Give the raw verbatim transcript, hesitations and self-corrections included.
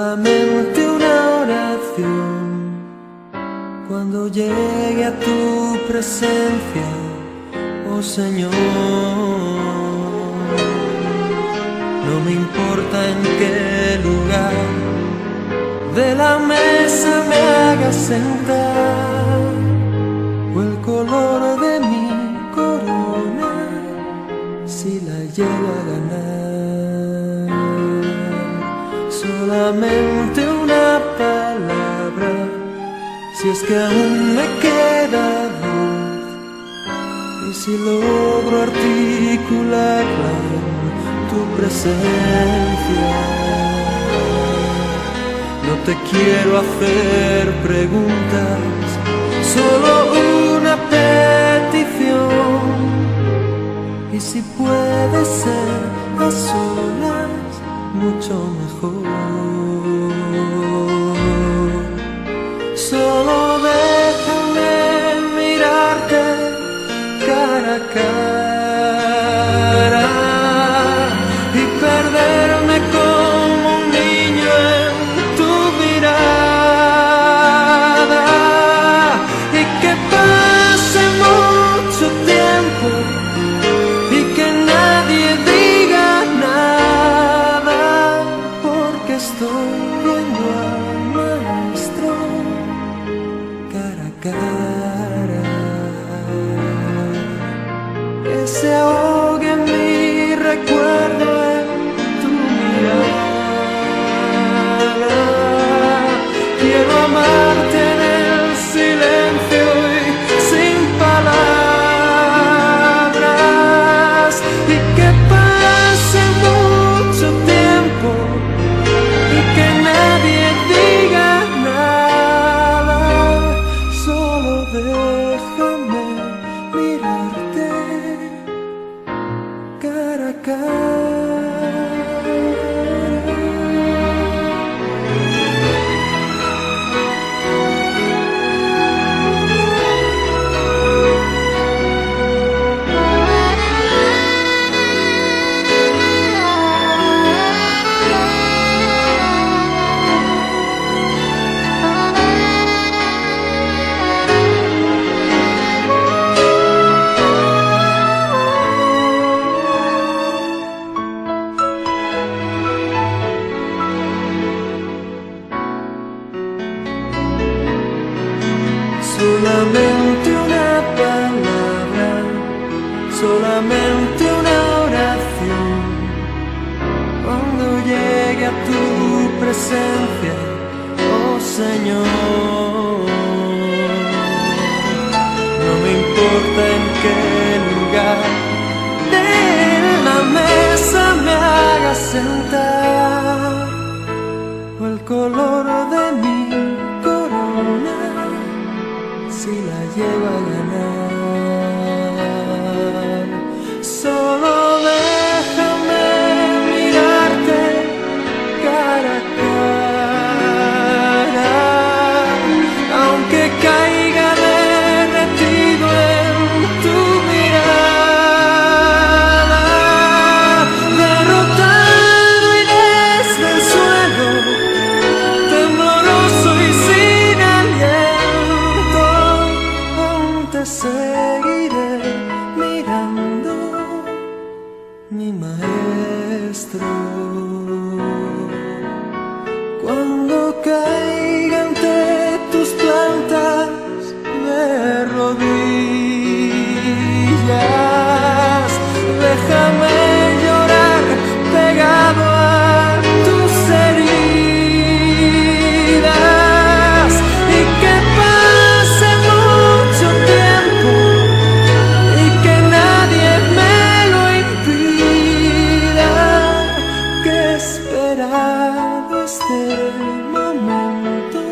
solamente una oración. Cuando llegue a tu presencia, oh Señor, no me importa en qué lugar de la mesa me hagas sentar, o el color de mi corona si la llego a ganar. Solamente una palabra, si es que aún me queda voz, y si logro articularla en tu presencia. No te quiero hacer preguntas, solo una petición, y si puede ser a solas, mucho mejor. Solo déjame mirarte cara a cara y perderme como un niño en tu mirada, y que pase mucho tiempo y que nadie diga nada, porque estoy viendo al Maestro cara a cara. Que se ahogue en mi recuerdo en tu mirada. Quiero amarte en el silencio y sin palabras, y que pase mucho tiempo y que nadie diga nada. Solo déjame mirarte cara a cara. Solamente una palabra, solamente una oración. Cuando llegue a tu presencia, oh Señor, no me importa en qué lugar de la mesa me hagas sentar, o el color de mi corona si la llego a ganar. Solo déjame mirarte cara a cara, aunque caiga derretido en tu mirada, derrotado y desde el suelo, tembloroso y sin aliento, te seguiré mirando, mi Maestro. Cuando caiga ante tus plantas de rodillas, déjame llorar pegado a tus heridas, y que pase mucho tiempo y que nadie me lo impida, que he esperado este momento